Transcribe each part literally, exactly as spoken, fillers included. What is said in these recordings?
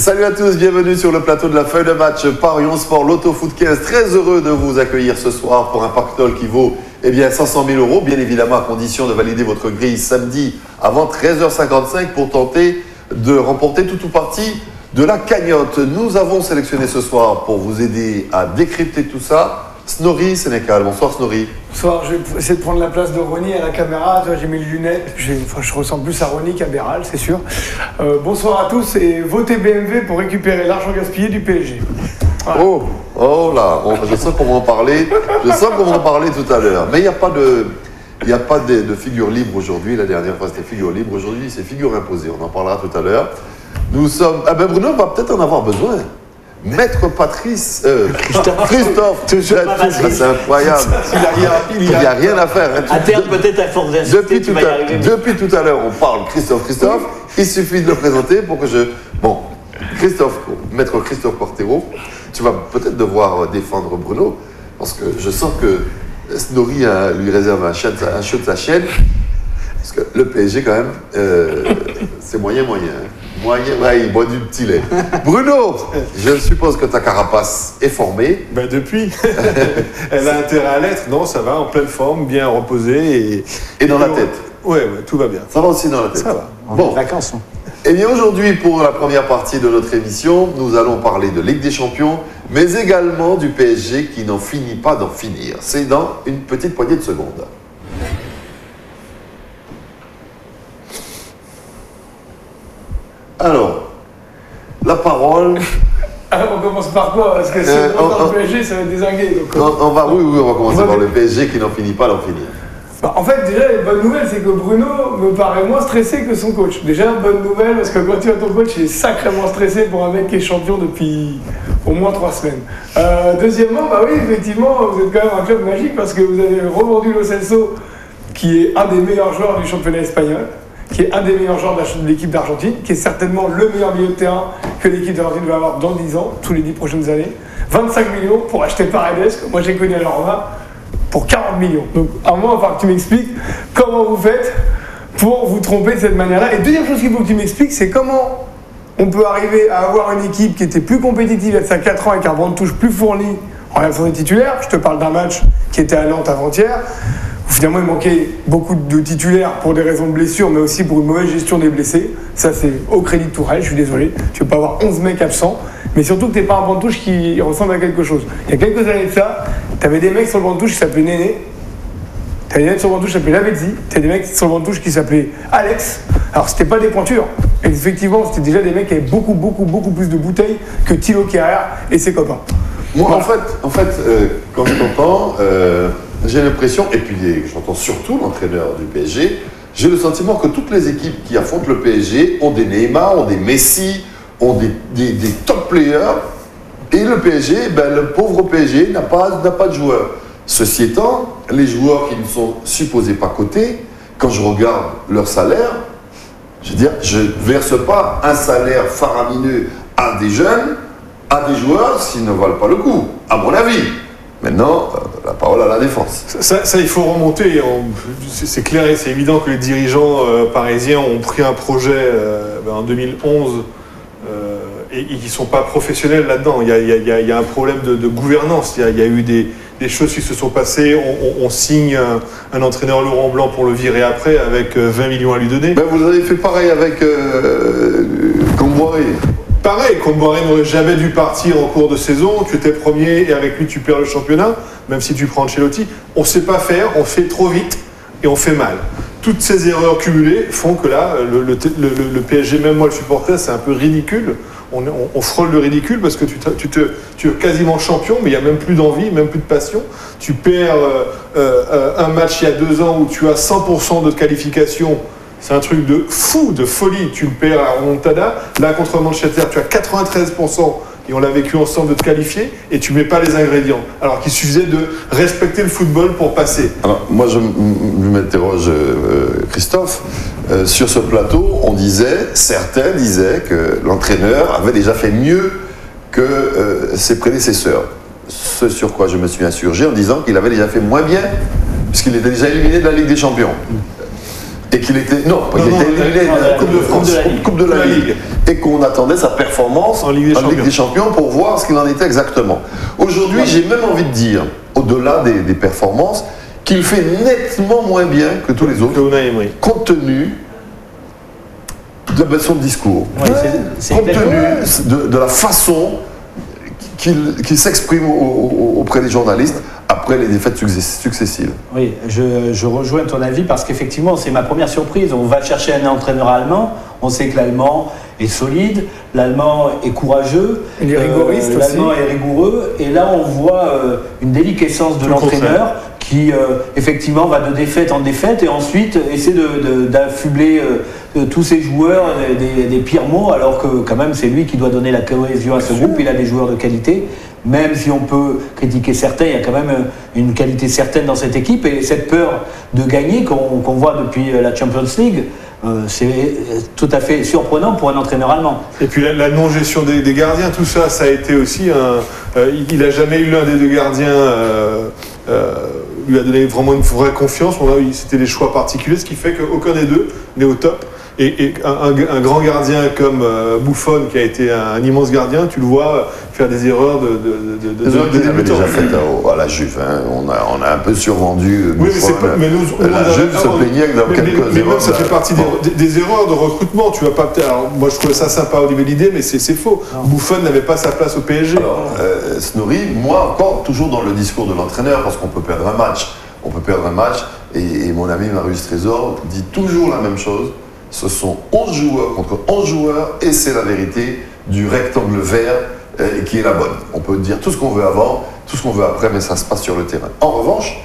Salut à tous, bienvenue sur le plateau de la feuille de match Parions Sport Loto Foot quinze. Très heureux de vous accueillir ce soir pour un pactole qui vaut eh bien, cinq cent mille euros, bien évidemment à condition de valider votre grille samedi avant treize heures cinquante-cinq pour tenter de remporter tout ou partie de la cagnotte. Nous avons sélectionné ce soir pour vous aider à décrypter tout ça Snorri Sénécal. Bonsoir Snorri. Bonsoir, je vais essayer de prendre la place de Ronny à la caméra. J'ai mis les lunettes, enfin, je ressemble plus à Ronny qu'à Béral, c'est sûr. Euh, bonsoir à tous et votez B M V pour récupérer l'argent gaspillé du P S G. Voilà. Oh, oh là, oh, je sens qu'on va en parler, je sens qu'on va en parler tout à l'heure. Mais il n'y a pas de, il n'y a pas de, de figure libre aujourd'hui. La dernière fois c'était figure libre, aujourd'hui c'est figure imposée. On en parlera tout à l'heure. Nous sommes, ah ben Bruno va peut-être en avoir besoin. Maître Patrice, euh, Christophe, Christophe c'est incroyable. Il n'y a, a rien à faire. Hein. À terme, peut-être à force d'insister, depuis, tout à, depuis tout à l'heure, on parle Christophe, Christophe. Il suffit de le présenter pour que je. Bon, Christophe, Maître Christophe Quartero, tu vas peut-être devoir défendre Bruno, parce que je sens que Snorri a, lui réserve un, chien, un show de sa chaîne. Parce que le P S G, quand même, euh, c'est moyen, moyen. Hein. Moyen, ouais, il boit du petit lait. Bruno, je suppose que ta carapace est formée. Ben depuis. Elle a intérêt à l'être. Non, ça va, en pleine forme, bien reposée. Et, et dans et la on... tête. Oui, ouais, tout va bien. Ça va aussi dans la tête. Ça va. Bon. Vacances. Eh bien, aujourd'hui, pour la première partie de notre émission, nous allons parler de Ligue des Champions, mais également du P S G qui n'en finit pas d'en finir. C'est dans une petite poignée de secondes. Alors, la parole... Alors, on commence par quoi? Parce que si euh, on parle du P S G, ça va être désingué. Donc, on, on va, oui, oui, on va commencer on va par le P S G qui n'en finit pas d'en finir. Bah, en fait, déjà, la bonne nouvelle, c'est que Bruno me paraît moins stressé que son coach. Déjà, bonne nouvelle, parce que quand tu as ton coach, il est sacrément stressé pour un mec qui est champion depuis au moins trois semaines. Euh, deuxièmement, bah oui, effectivement, vous êtes quand même un club magique parce que vous avez revendu Lo Celso, qui est un des meilleurs joueurs du championnat espagnol, qui est un des meilleurs joueurs de l'équipe d'Argentine, qui est certainement le meilleur milieu de terrain que l'équipe d'Argentine va avoir dans dix ans, tous les dix prochaines années. vingt-cinq millions pour acheter Paredes, que moi j'ai connu à la Roma, pour quarante millions. Donc à moi, il va falloir que tu m'expliques comment vous faites pour vous tromper de cette manière-là. Et deuxième chose qu'il faut que tu m'expliques, c'est comment on peut arriver à avoir une équipe qui était plus compétitive il y a quatre ans avec un banc de touche plus fourni en réaction des titulaires. Je te parle d'un match qui était à Nantes avant-hier. Finalement, il manquait beaucoup de titulaires pour des raisons de blessure, mais aussi pour une mauvaise gestion des blessés. Ça, c'est au crédit de Tourelle, je suis désolé. Tu ne peux pas avoir onze mecs absents, mais surtout que tu n'es pas un banc de touche qui ressemble à quelque chose. Il y a quelques années de ça, tu avais des mecs sur le banc de touche qui s'appelaient Néné, tu avais des mecs sur le banc de touche qui s'appelaient Lavezzi, tu avais des mecs sur le banc de touche qui s'appelaient Alex. Alors, c'était pas des pointures. Effectivement, c'était déjà des mecs qui avaient beaucoup, beaucoup, beaucoup plus de bouteilles que Thilo Kehrer et ses copains. Moi, voilà. en fait, en fait euh, quand je t'entends... Euh... J'ai l'impression, et puis j'entends surtout l'entraîneur du P S G, j'ai le sentiment que toutes les équipes qui affrontent le P S G ont des Neymar, ont des Messi, ont des, des, des top players, et le P S G, ben, le pauvre P S G n'a pas, n'a pas de joueurs. Ceci étant, les joueurs qui ne sont supposés pas cotés, quand je regarde leur salaire, je veux dire, je ne verse pas un salaire faramineux à des jeunes, à des joueurs s'ils ne valent pas le coup, à mon avis. Maintenant, euh, la parole à la défense. Ça, ça il faut remonter. C'est clair et c'est évident que les dirigeants euh, parisiens ont pris un projet euh, ben, en deux mille onze euh, et ils ne sont pas professionnels là-dedans. Il, il, il y a un problème de, de gouvernance. Il y, a, il y a eu des, des choses qui se sont passées. On, on, on signe un, un entraîneur Laurent Blanc pour le virer après avec vingt millions à lui donner. Ben, vous avez fait pareil avec euh, Comboiré. Pareil, Comboiré n'aurait jamais dû partir en cours de saison, tu étais premier et avec lui tu perds le championnat, même si tu prends Ancelotti. On ne sait pas faire, on fait trop vite et on fait mal. Toutes ces erreurs cumulées font que là, le, le, le, le P S G, même moi le supporter, c'est un peu ridicule. On, on, on frôle le ridicule parce que tu, tu, te, tu es quasiment champion, mais il n'y a même plus d'envie, même plus de passion. Tu perds euh, euh, un match il y a deux ans où tu as cent pour cent de qualification. C'est un truc de fou, de folie. Tu le perds à remontada. Là, contre Manchester, tu as quatre-vingt-treize pour cent, et on l'a vécu ensemble, de te qualifier, et tu ne mets pas les ingrédients. Alors qu'il suffisait de respecter le football pour passer. Alors, moi, je m'interroge, euh, Christophe. Euh, sur ce plateau, on disait, certains disaient que l'entraîneur avait déjà fait mieux que euh, ses prédécesseurs. Ce sur quoi je me suis insurgé en disant qu'il avait déjà fait moins bien, puisqu'il était déjà éliminé de la Ligue des Champions. et qu'il était non, Non, il non, était éliminé non, de la Coupe de France, de la Ligue. Coupe de la Ligue, et qu'on attendait sa performance En Ligue des Champions. des Champions pour voir ce qu'il en était exactement. Aujourd'hui, j'ai même envie de dire, au-delà des, des performances, qu'il fait nettement moins bien que tous les autres, Que Unai Emery. compte tenu de son discours, Ouais, c'est- c'est compte exactement- tenu de, de la façon qu'il qu'il s'exprime au- au- auprès des journalistes après les défaites success- successives. Oui, je, je rejoins ton avis parce qu'effectivement, c'est ma première surprise. On va chercher un entraîneur allemand. On sait que l'allemand est solide, l'allemand est courageux, Il est rigoriste aussi. l'allemand est rigoureux. Et là, on voit euh, une déliquescence de Tout le l'entraîneur qui, euh, effectivement, va de défaite en défaite et ensuite essaie de- de- d'affubler euh, de tous ses joueurs des, des- des pires mots, alors que quand même, c'est lui qui doit donner la cohésion à ce groupe. Il a des joueurs de qualité. Même si on peut critiquer certains, il y a quand même euh, une qualité certaine dans cette équipe et cette peur de gagner qu'on qu'on voit depuis euh, la Champions League, euh, c'est euh, tout à fait surprenant pour un entraîneur allemand. Et puis la, la non-gestion des, des gardiens, tout ça, ça a été aussi un. euh, il n'a jamais eu l'un des deux gardiens. Euh, euh, lui a donné vraiment une vraie confiance. On a eu- C'était des choix particuliers, ce qui fait qu'aucun des deux n'est au top. Et, et un, un- un grand gardien comme euh, Buffon, qui a été un, un immense gardien, tu le vois faire des erreurs de, de, de, de, Des erreurs de qu'il avait débutant. déjà faites à, à la Juve. hein. On, a, on a un peu survendu. Oui, mais Buffon, c'est pas. Mais nous, on- la on- Juve se on- plaignait que dans mais- quelques mais, mais erreurs. même ça fait là, partie bon. des, des- des erreurs de recrutement. Tu vas pas. Alors, moi, je trouvais ça sympa au début de l'idée, mais c'est c'est faux. Buffon n'avait pas sa place au P S G. Alors, euh, Snorri, moi encore, toujours dans le discours de l'entraîneur, parce qu'on peut perdre un match. On peut perdre un match, et, et mon ami Marius Trésor dit toujours la même chose. Ce sont onze joueurs contre onze joueurs, et c'est la vérité du rectangle vert euh, qui est la bonne. On peut dire tout ce qu'on veut avant, tout ce qu'on veut après, mais ça se passe sur le terrain. En revanche,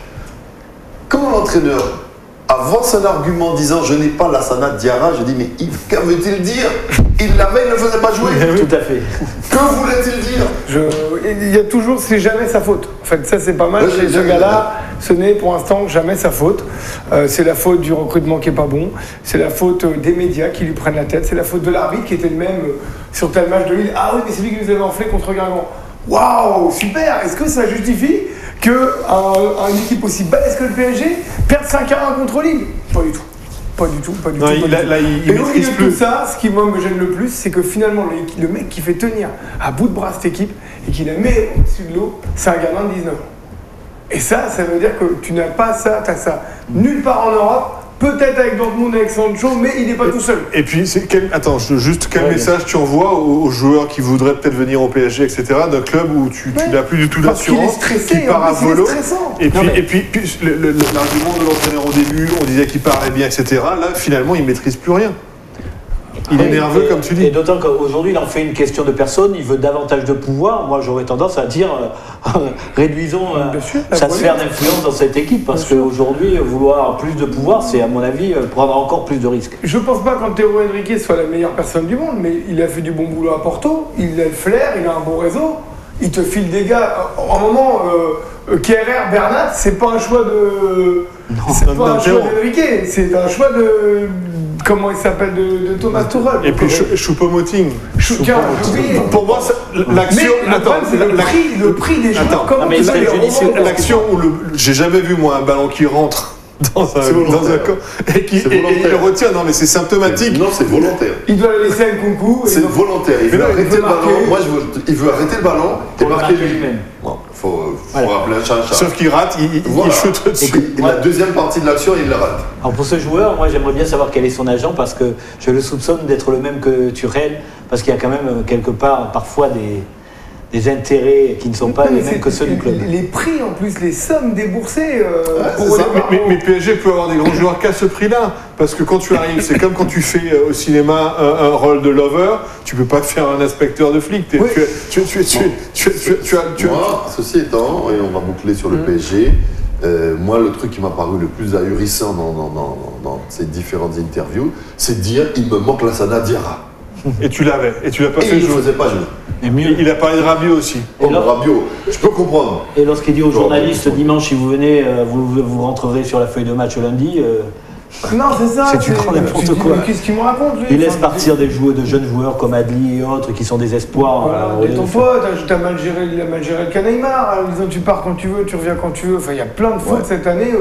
quand l'entraîneur avance un argument disant je n'ai pas Lassana Diarra, je dis mais il- que veut-il dire? Il l'avait, il ne le faisait pas jouer. Tout à fait. Que voulait-il dire? Je- il y a toujours, c'est jamais sa faute. En fait, ça c'est pas mal. Ouais, Chez c'est- ce gars-là, ce n'est pour l'instant jamais sa faute. Euh, c'est la faute du recrutement qui est pas bon. C'est la faute euh, des médias qui lui prennent la tête. C'est la faute de l'arbitre qui était le même euh, sur tel match de Lille. Ah oui, mais c'est lui qui nous avait enflé contre Guingamp. Waouh, super. Est-ce que ça justifie que un, une équipe aussi balèze que le P S G perde cinq à un contre Lille? Pas du tout. Pas du tout, pas du Non, tout. il- pas du là- tout. là, il- il Et au maîtrise milieu de plus. tout ça, ce qui moi me gêne le plus, c'est que finalement le, le mec qui fait tenir à bout de bras cette équipe et qui la met au-dessus de l'eau, c'est un gamin de dix-neuf ans. Et ça, ça veut dire que tu n'as pas ça, tu as ça nulle part en Europe, peut-être avec Dortmund, avec Sancho, mais il n'est pas tout seul. Et puis, c'est quel, attends, je- juste quel Ouais, message tu envoies aux, aux joueurs qui voudraient peut-être venir au P S G, et cetera, d'un club où tu, tu Ouais. n'as plus du tout Parce qu'il est d'assurance, stressé, qui part en à plus, il est volo. stressant. Et puis, Non, mais- et puis, puis, le- le- l'argument de l'entraîneur au début, on disait qu'il parlait bien, et cetera. Là, finalement, il maîtrise plus rien. Il est Oui, nerveux, et- comme tu Et dis. d'autant qu'aujourd'hui, il en fait une question de personne, il veut davantage de pouvoir. Moi, j'aurais tendance à dire, euh, réduisons euh, Bien sûr, la sa volée. sphère d'influence dans cette équipe, parce Bien sûr. qu'aujourd'hui, vouloir plus de pouvoir, c'est à mon avis euh, prendre encore plus de risques. Je pense pas qu'Antero Henrique soit la meilleure personne du monde, mais il a fait du bon boulot à Porto, il a le flair, il a un bon réseau, il te file des gars. En un moment, euh, euh, K R R, Bernat, c'est pas un choix de. C'est Non, pas un d'Antero. choix d'Henrique, c'est un choix de. Comment il s'appelle de, de Thomas Tuchel. Et puis, Chou- Choupo-Moting. Chouquin, j'ai oublié. Pour moi, ça- l'action. Mais le Attends, problème, c'est le la- prix, le prix des joueurs. Attends. Comment Non, mais tu ce vas que les je dis, c'est revendre? L'action où le, j'ai jamais vu moi un ballon qui rentre dans un, C'est volontaire. dans un camp et qui C'est et- et il le volontaire. retient. Non mais c'est symptomatique. Non, c'est volontaire. Il doit le laisser à Nkunku. et C'est donc- volontaire. Il Mais veut non, il arrêter veut le ballon. marquer. Moi, je veux, il veut arrêter le ballon et Pour le marquer marquer lui. lui-même. Bon, faut, faut Voilà. rappeler un chat un chat. Sauf qu'il rate, il, il, Voilà. il shoot Et, dessus. que- et la deuxième partie de l'action, il la rate. Alors pour ce joueur, moi j'aimerais bien savoir quel est son agent parce que je le soupçonne d'être le même que Tuchel parce qu'il y a quand même euh, quelque part parfois des, des intérêts qui ne sont pas Non, mais les mêmes c'est- que ceux du club. Les prix en plus, les sommes déboursées euh, Ouais, pour c'est ça. les Mais, mais- mais P S G peut avoir des grands joueurs qu'à ce prix-là. Parce que quand tu arrives, c'est comme quand tu fais euh, au cinéma un, un rôle de lover, tu peux pas faire un inspecteur de flic. T'es- Oui. Tu, tu, tu, tu, tu, tu, tu as- tu as- Moi, ceci étant, et on va boucler sur le P S G, euh, moi, le truc qui m'a paru le plus ahurissant dans, dans, dans, dans ces différentes interviews, c'est de dire il me manque Lassana Diarra. et tu l'avais. Et tu l'as pas Et fait il ne jouer. faisait pas jouer. Et mieux. Il, il a parlé de Rabiot aussi. Et Comme là- Rabiot, je peux comprendre. Et lorsqu'il dit aux Genre, journalistes euh, dimanche si vous venez, euh, vous, vous rentrerez sur la feuille de match lundi, euh, Non, c'est ça. C'est du grand n'importe tu dis, quoi. mais qu'est-ce qu'il me raconte, lui il laisse Enfin, partir des joueurs, de jeunes joueurs comme Adli et autres qui sont des espoirs. Voilà, euh, au lieu de détends-toi, t'as- t'as mal géré, il a mal géré le cas Neymar, en disant tu pars quand tu veux, tu reviens quand tu veux. Enfin, il y a plein de fautes Ouais. cette année. euh,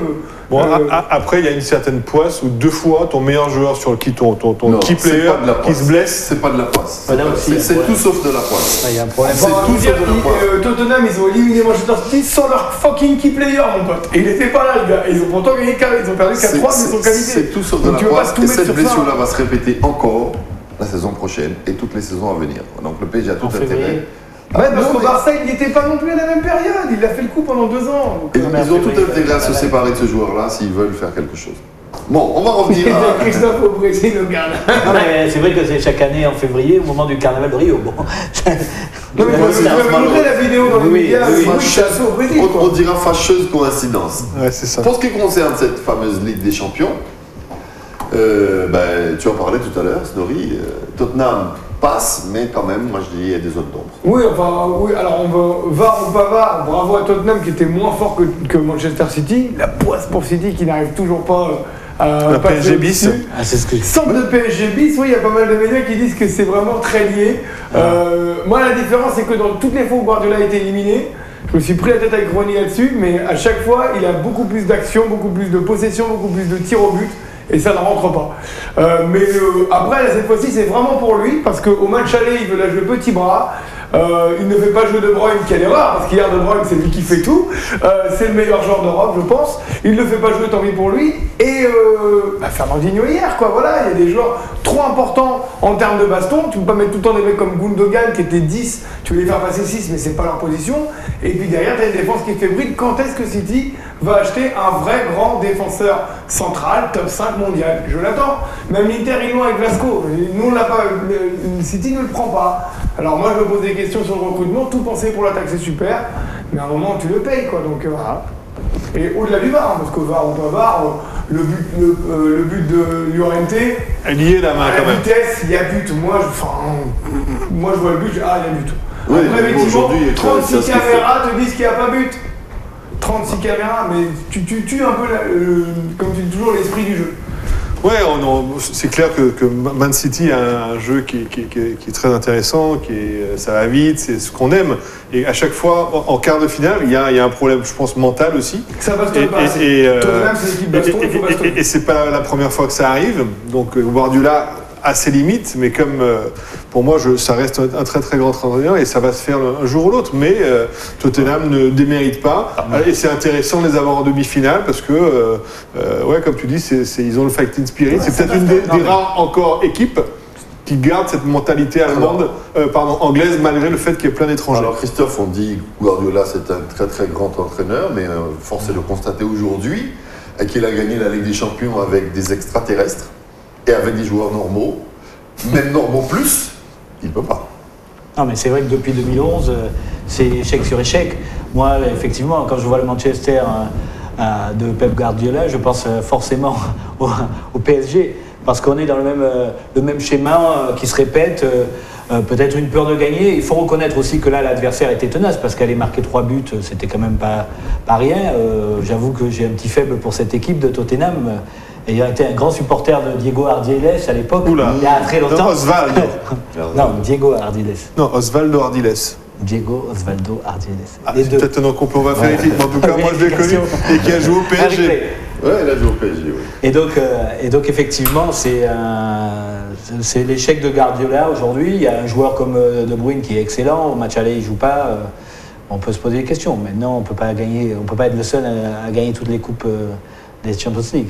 Bon, Euh, a- a- après, il y a une certaine poisse où deux fois ton meilleur joueur sur qui ton, ton, ton Non, key c'est player pas de la qui poisse. se blesse. C'est pas de la poisse. Voilà C'est pas- aussi, c'est- c'est ouais. tout sauf de la poisse. Ah, il y a un problème. C'est Bon, tout vous dire, sauf de la ils- poisse. euh, Tottenham, ils ont éliminé Manchester City sans leur fucking key player, mon pote. Et il était pas là, le gars. Et ils ont pourtant gagné quatre, ils ont perdu quatre trois, mais ils sont C'est- qualifiés. C'est tout sauf de Donc la tu veux pas poisse. tout Et mettre cette sur ça. blessure-là va se répéter encore la saison prochaine et toutes les saisons à venir. Donc le P S G a tout En février. intérêt. Ouais, parce non, qu'au mais- Barça, il n'était pas non plus à la même période. Il a fait le coup pendant deux ans. Donc, Ils, euh, mais ils ont après, tout oui, intérêt à se ouais. séparer de ce joueur-là s'ils veulent faire quelque chose. Bon, on va revenir à... Christophe au Brésil, le gars. Non, mais c'est vrai que c'est chaque année en février, au moment du carnaval de Rio. Bon. Non, mais Ouais, moi, c'est je vais normal. montrer la vidéo dans les Oui, médias. oui, c'est oui. moi qui suis assis au Brésil. On, quoi. on dira fâcheuse coïncidence. Ouais, c'est ça. Pour ce qui concerne cette fameuse Ligue des Champions, euh, ben, tu en parlais tout à l'heure, Snorri, euh, Tottenham passe, mais quand même, moi je dis il y a des zones d'ombre. Oui, enfin, oui, alors on va, var ou pas var, bravo à Tottenham qui était moins fort que, que Manchester City. La poisse pour City qui n'arrive toujours pas euh, à Un P S G passer bis. au-dessus. Ah, c'est ce que Centre de P S G bis, oui, il y a pas mal de médias qui disent que c'est vraiment très lié. Euh, moi, la différence, c'est que dans toutes les fois où Guardiola a été éliminé, je me suis pris la tête avec Ronny là-dessus, mais à chaque fois, il a beaucoup plus d'action, beaucoup plus de possession, beaucoup plus de tirs au but. Et ça ne rentre pas. Euh, mais euh, après, là, cette fois-ci, c'est vraiment pour lui, parce qu'au match aller, il veut la jouer petit bras. Euh, il ne fait pas jouer De Bruyne, quelle erreur, parce qu'hier, De Bruyne, c'est lui qui fait tout. Euh, c'est le meilleur joueur d'Europe, je pense. Il ne fait pas jouer, tant pis pour lui. Et euh, bah, Fernandinho hier, quoi, voilà. Il y a des joueurs trop importants en termes de baston. Tu ne peux pas mettre tout le temps des mecs comme Gundogan, qui était dix, tu veux les faire passer six, mais c'est pas leur position. Et puis derrière, tu as une défense qui est fébrile. Quand est-ce que City va acheter un vrai grand défenseur central, top cinq mondial? Je l'attends. Même l'Inter, ils l'ont avec Glasgow. Nous, on l'a pas. Le City ne le prend pas. Alors moi, je me pose des questions sur le recrutement. Tout penser pour l'attaque, c'est super. Mais à un moment, tu le payes, quoi. Donc euh, voilà. Et au-delà du V A R, hein, parce qu'au V A R ou pas V A R, le but, le, euh, le but de Llorente, Elle y est la main à quand la même. vitesse, il y a but. Moi, je, enfin, moi, je vois le but, je- ah, il y a but. Oui, Après, mais effectivement, aujourd'hui, c'est trente-six ce qu'il faut. caméras te disent qu'il n'y a pas but. trente-six caméras, mais tu, tu tues un peu, la- le- comme tu dis toujours, l'esprit du jeu. Ouais, on- on- c'est clair que, que Man City a un jeu qui, qui- qui- qui est très intéressant, qui est, ça va vite, c'est ce qu'on aime. Et à chaque fois, en, en quart de finale, il y, a, il y a un problème, je pense, mental aussi. Ça bastonne pas assez. et, euh, Tottenham, c'est l'équipe et- baston, il faut et- bastonner. et- et c'est pas la première fois que ça arrive. Donc euh, Guardiola a ses limites, mais comme euh, pour moi, je, ça reste un, un très très grand entraîneur et ça va se faire un jour ou l'autre. Mais euh, Tottenham ne démérite pas. Et c'est intéressant de les avoir en demi-finale parce que, euh, euh, ouais, comme tu dis, c'est, c'est- ils ont le fighting spirit. c'est peut-être une des, des rares encore équipes qui garde cette mentalité allemande, euh, pardon, anglaise, malgré le fait qu'il y ait plein d'étrangers. Alors Christophe, on dit Guardiola c'est un très très grand entraîneur, mais euh, force est de constater aujourd'hui euh, qu'il a gagné la Ligue des Champions avec des extraterrestres et avec des joueurs normaux, même normaux plus, il ne peut pas. Non, mais c'est vrai que depuis deux mille onze, euh, c'est échec sur échec. Moi, effectivement, quand je vois le Manchester euh, euh, de Pep Guardiola, je pense euh, forcément au, au P S G. Parce qu'on est dans le même, euh, le même schéma euh, qui se répète. euh, euh, peut-être une peur de gagner. Il faut reconnaître aussi que là, l'adversaire était tenace parce qu'aller marquer trois buts, euh, c'était quand même pas, pas rien. Euh, j'avoue que j'ai un petit faible pour cette équipe de Tottenham. Euh, ayant été un grand supporter de Diego Ardiles à l'époque, Oula. il y a très longtemps. Non, Osvaldo. Non, Diego Ardiles. Non, Osvaldo Ardiles. Diego Osvaldo Ardiles. Ah, Les c'est deux. peut-être un nom qu'on peut- on va vérifier. Mais en tout cas, moi je l'ai connu Vérification. et qui a joué au P S G. Replay. Ouais, il a joué au P S G, oui. Et donc, euh, et donc effectivement, c'est un- c'est l'échec de Guardiola aujourd'hui. Il y a un joueur comme euh, De Bruyne qui est excellent. Au match aller, il joue pas. euh, on peut se poser des questions. Maintenant, on peut pas gagner. On peut pas être le seul à, à gagner toutes les coupes euh, des Champions League.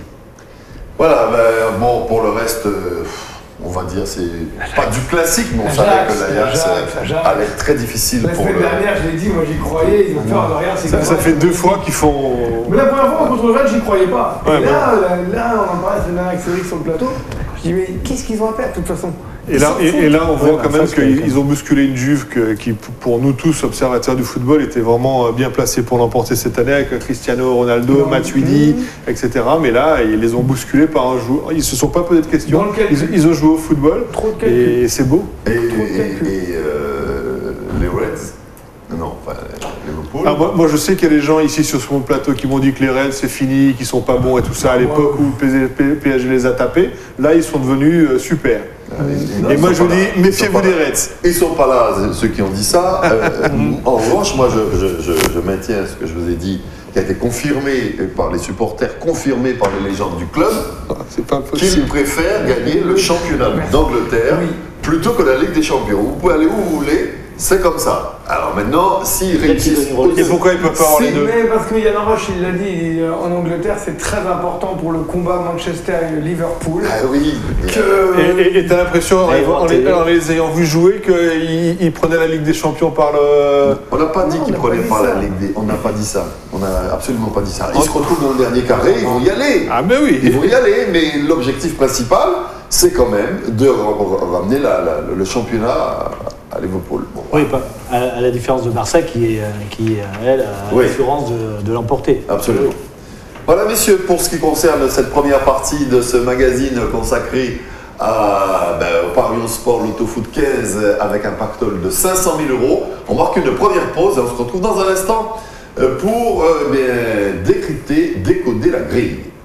Voilà, ben, bon, pour le reste, euh, on va dire, c'est pas du classique, mais on savait Ajax, que l'Ajax Ajax, euh, Ajax. allait être très difficile La pour semaine le... dernière, je l'ai dit, moi j'y croyais, ils ont peur de rien. c'est Ça, comme ça fait deux fois qu'ils font. Mais la première fois contre le Rennes, j'y croyais pas. Et Ouais, là, là, là, on en parlait la semaine dernière avec Cédric sur le plateau. Je dis, mais qu'est-ce qu'ils ont à perdre de toute façon? Et là, et, et là, on voit Ouais, quand bah, même ça, c'est qu'ils quelqu'un. ils ont bousculé une Juve que- qui, pour nous tous, observateurs du football, était vraiment bien placée pour l'emporter cette année avec Cristiano Ronaldo, Non. Matuidi, et cetera. Mais là, ils les ont bousculés par un joueur. Ils se sont pas posé de questions. Dans le calcul. Ils, ils ont joué au football. Trop de calcul. Et c'est beau. Et, et, calcul. et, euh, les Reds, non, enfin, Liverpool. Ah, moi, moi, je sais qu'il y a des gens ici sur ce plateau qui m'ont dit que les Reds c'est fini, qu'ils sont pas bons et tout ça à l'époque où le P S G les a tapés. Là, ils sont devenus euh, super. Ils- Et ils moi, sont je vous pas dis, là. Ils méfiez-vous sont pas des là. Reds. Ils sont pas là, ceux qui ont dit ça. Euh, en revanche, moi, je, je, je, je maintiens ce que je vous ai dit qui a été confirmé par les supporters, confirmé par les légendes du club, C'est pas qu'ils possible. préfèrent gagner le championnat d'Angleterre Oui. plutôt que la Ligue des Champions. Vous pouvez aller où vous voulez, c'est comme ça. Alors maintenant, s'ils réussissent... Et pourquoi ils peuvent pas avoir les deux? Mais parce que Yann Roche, il l'a dit, euh, en Angleterre, c'est très important pour le combat Manchester et Liverpool. Ah oui. Que, Et et t'as l'impression, Et en, en les, en les ayant vus jouer, qu'ils ils prenaient la Ligue des Champions par le. On n'a pas dit Non, qu'ils on n'a prenaient pas dit par la ça. Ligue des... On n'a pas dit ça. On n'a absolument pas dit ça. Ils se retrouvent dans le dernier carré, ils vont y aller. Ah, mais oui! Ils vont y aller, mais l'objectif principal, c'est quand même de ra- ramener la- la- le championnat à, à Liverpool. Bon, Oui, pas, à, à la différence de Barça qui, est, euh, qui euh, elle, a Oui. l'assurance de, de l'emporter. absolument. Voilà, messieurs, pour ce qui concerne cette première partie de ce magazine consacré à, ben, au Parion Sport Loto Foot quinze avec un pactole de cinq cent mille euros. On marque une première pause et on se retrouve dans un instant euh, pour euh, bien, décrypter, décoder la grille.